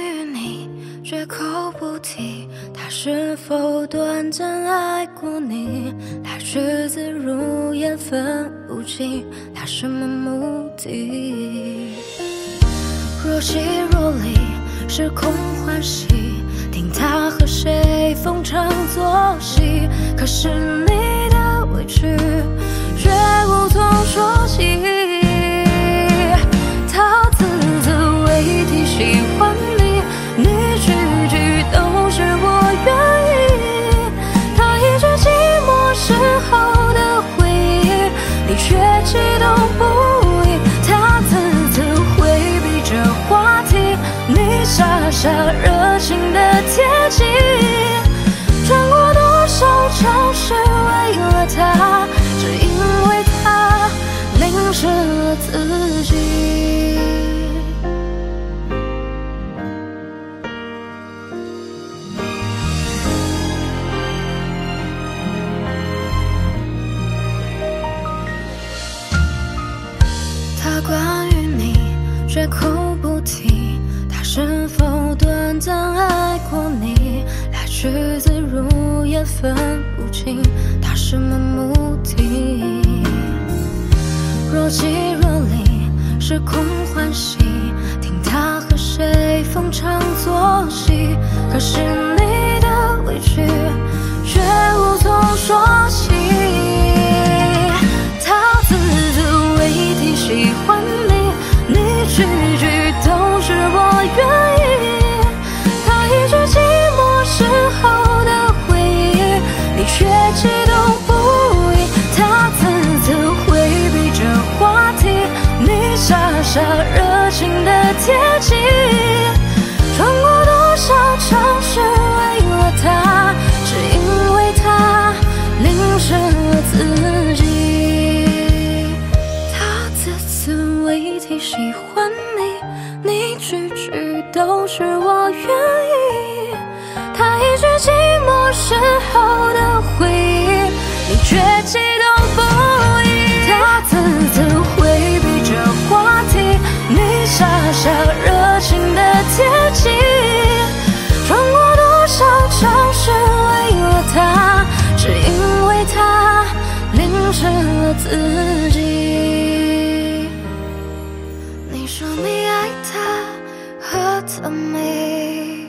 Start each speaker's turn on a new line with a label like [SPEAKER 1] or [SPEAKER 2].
[SPEAKER 1] 于你，绝口不提。他是否短暂爱过你？来去自如，也分不清他什么目的。若即若离，时空欢喜，听他和谁逢场作戏。可是你的委屈，却无从说起。他字字未提喜欢你，你句句都是我愿意。他一句寂寞时候的回忆，你却激动不已。他字字回避着话题，你傻傻热情的贴近。穿过多少城市为了他，只因为他淋湿了自己。他关于你，绝口不提。他是否短暂爱过你？来去自如，也分不清他什么目的。若即若离，时空欢喜，听他和谁逢场作戏。可是你的委屈，却无从说起。他字字未提喜欢你，你句句都是我愿意。他一句寂寞时候的回忆，你却激动不已。他字字回避着话题，你傻傻热情的贴近。穿过多少城市为了他，只因为他淋湿了自己。他字字未提喜欢你，你句句都是我愿意。他一句寂寞时候的回忆，你却激动不已。他字字回避着话题，你傻傻热情的贴近。穿过多少城市为了他，只因为他淋湿了自己。你说你爱他，何曾没